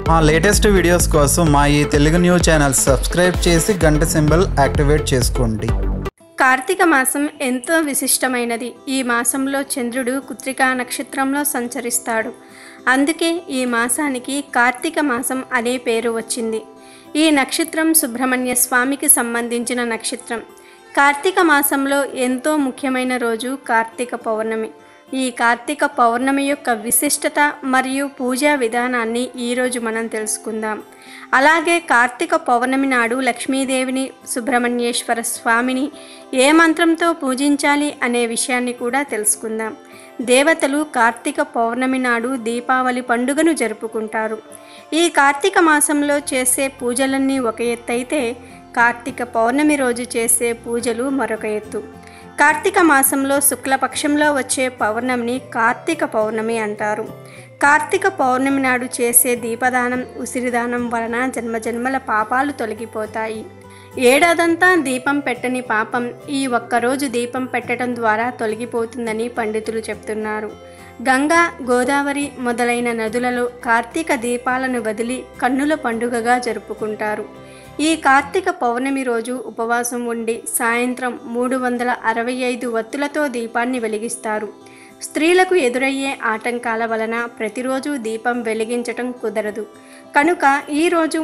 మా latest videos కోసం మా ఈ తెలుగు న్యూస్ ఛానల్ సబ్స్క్రైబ్ చేసి గంట సింబల్ యాక్టివేట్ చేసుకోండి. కార్తీక మాసం ఎంతో విశిష్టమైనది. ఈ మాసంలో చంద్రుడు కృత్తికా నక్షత్రంలో సంచరిస్తాడు. అందుకే ఈ మాసానికి కార్తీక మాసం అనే పేరు వచ్చింది. ఈ నక్షత్రం సుబ్రహ్మణ్య స్వామికి సంబంధించిన నక్షత్రం. కార్తీక మాసంలో ఎంతో ముఖ్యమైన రోజు కార్తీక పౌర్ణమి. ఈ కార్తీక పౌర్ణమి యొక్క విశిష్టత మరియు పూజా విధానాన్ని ఈరోజు మనం తెలుసుకుందాం. అలాగే కార్తీక పౌర్ణమి నాడు లక్ష్మీదేవిని, సుబ్రహ్మణ్యేశ్వర స్వామిని ఏ మంత్రంతో పూజించాలి అనే విషయాన్ని కూడా తెలుసుకుందాం. దేవతలు కార్తీక పౌర్ణమి నాడు దీపావళి పండుగను జరుపుకుంటారు. ఈ కార్తీక మాసంలో చేసే పూజలన్నీ ఒక ఎత్తు అయితే కార్తీక పౌర్ణమి రోజు చేసే పూజలు మరొక ఎత్తు. కార్తీక మాసంలో శుక్లపక్షంలో వచ్చే పౌర్ణమిని కార్తీక పౌర్ణమి అంటారు. కార్తీక పౌర్ణమి నాడు చేసే దీపదానం, ఉసిరిదానం వలన జన్మజన్మల పాపాలు తొలగిపోతాయి. ఏడాదంతా దీపం పెట్టని పాపం ఈ ఒక్కరోజు దీపం పెట్టడం ద్వారా తొలగిపోతుందని పండితులు చెప్తున్నారు. గంగా, గోదావరి మొదలైన నదులలో కార్తీక దీపాలను వదిలి కన్నుల పండుగగా జరుపుకుంటారు. ఈ కార్తీక పౌర్ణమి రోజు ఉపవాసం ఉండి సాయంత్రం 365 వత్తులతో దీపాన్ని వెలిగిస్తారు. స్త్రీలకు ఎదురయ్యే ఆటంకాల వలన ప్రతిరోజు దీపం వెలిగించటం కుదరదు. కనుక ఈరోజు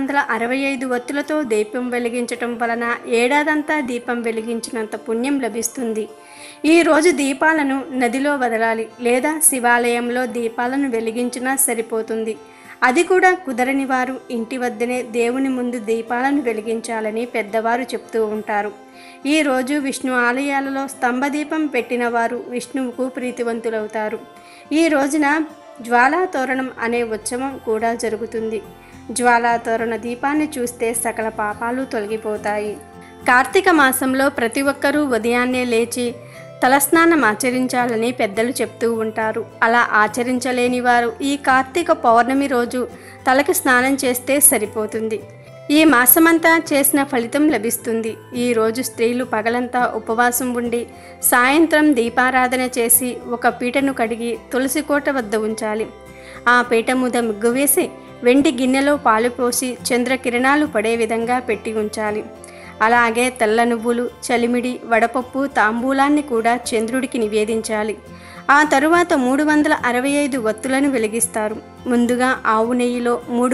365 వత్తులతో దీపం వెలిగించటం వలన ఏడాదంతా దీపం వెలిగించినంత పుణ్యం లభిస్తుంది. ఈరోజు దీపాలను నదిలో వదలాలి లేదా శివాలయంలో దీపాలను వెలిగించినా సరిపోతుంది. అది కూడా కుదరని వారు ఇంటి వద్దనే దేవుని ముందు దీపాలను వెలిగించాలని పెద్దవారు చెప్తూ ఉంటారు. ఈరోజు విష్ణు ఆలయాలలో స్తంభదీపం పెట్టిన వారు విష్ణువుకు ప్రీతివంతులవుతారు. ఈ రోజున జ్వాలాతోరణం అనే ఉత్సవం కూడా జరుగుతుంది. జ్వాలాతోరణ దీపాన్ని చూస్తే సకల పాపాలు తొలగిపోతాయి. కార్తీక మాసంలో ప్రతి ఒక్కరూ ఉదయాన్నే లేచి తలస్నానం ఆచరించాలని పెద్దలు చెప్తూ ఉంటారు. అలా ఆచరించలేని వారు ఈ కార్తీక పౌర్ణమి రోజు తలకి స్నానం చేస్తే సరిపోతుంది. ఈ మాసమంతా చేసిన ఫలితం లభిస్తుంది. ఈరోజు స్త్రీలు పగలంతా ఉపవాసం ఉండి సాయంత్రం దీపారాధన చేసి ఒక పీటను కడిగి తులసి కోట వద్ద ఉంచాలి. ఆ పీట మీద ముగ్గు వేసి వెండి గిన్నెలో పాలు పోసి చంద్రకిరణాలు పడే విధంగా పెట్టి ఉంచాలి. అలాగే తెల్ల నువ్వులు, చలిమిడి, వడపప్పు, తాంబూలాన్ని కూడా చంద్రుడికి నివేదించాలి. ఆ తరువాత 365 వత్తులను వెలిగిస్తారు. ముందుగా ఆవు నెయ్యిలో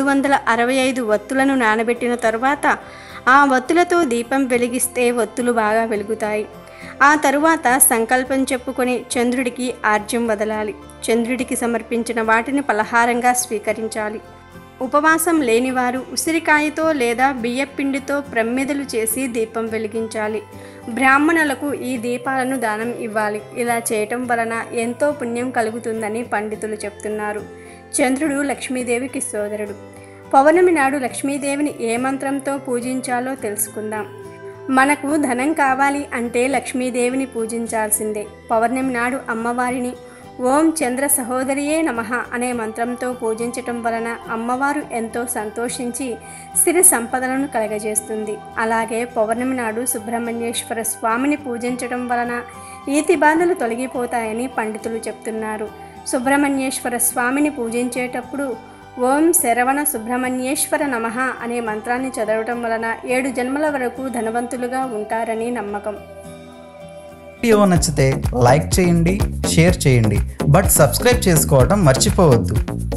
365 వత్తులను నానబెట్టిన తరువాత ఆ వత్తులతో దీపం వెలిగిస్తే వత్తులు బాగా వెలుగుతాయి. ఆ తరువాత సంకల్పం చెప్పుకొని చంద్రుడికి ఆర్జ్యం వదలాలి. చంద్రుడికి సమర్పించిన వాటిని పలహారంగా స్వీకరించాలి. ఉపవాసం లేనివారు ఉసిరికాయతో లేదా బియ్యపిండితో ప్రమ్మెదలు చేసి దీపం వెలిగించాలి. బ్రాహ్మణులకు ఈ దీపాలను దానం ఇవ్వాలి. ఇలా చేయటం వలన ఎంతో పుణ్యం కలుగుతుందని పండితులు చెప్తున్నారు. చంద్రుడు లక్ష్మీదేవికి సోదరుడు. పౌర్ణమి నాడు లక్ష్మీదేవిని ఏ మంత్రంతో పూజించాలో తెలుసుకుందాం. మనకు ధనం కావాలి అంటే లక్ష్మీదేవిని పూజించాల్సిందే. పౌర్ణమి నాడు అమ్మవారిని ఓం చంద్ర సహోదరియే నమః అనే మంత్రంతో పూజించటం వలన అమ్మవారు ఎంతో సంతోషించి సిరి సంపదలను కలగజేస్తుంది. అలాగే పౌర్ణమి నాడు సుబ్రహ్మణ్యేశ్వర స్వామిని పూజించటం వలన ఈతి బాధలు తొలగిపోతాయని పండితులు చెప్తున్నారు. సుబ్రహ్మణ్యేశ్వర స్వామిని పూజించేటప్పుడు ఓం శరవణ సుబ్రహ్మణ్యేశ్వర నమః అనే మంత్రాన్ని చదవటం వలన 7 జన్మల వరకు ధనవంతులుగా ఉంటారని నమ్మకం. వీడియో నచ్చితే లైక్ చేయండి, షేర్ చేయండి, బట్ సబ్స్క్రైబ్ చేసుకోవడం మర్చిపోవద్దు.